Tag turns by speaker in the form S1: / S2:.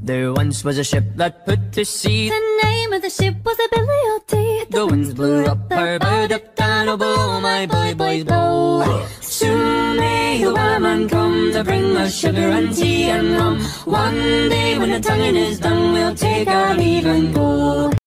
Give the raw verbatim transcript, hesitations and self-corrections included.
S1: There once was a ship that put to sea.
S2: The name of the ship was a Billy O'
S1: The winds blew up her bow, up down, oh blow, my bully boys blow. Soon may the Wellerman come to bring us sugar and tea and rum. One day when the tonguing is done, we'll take our leave and go.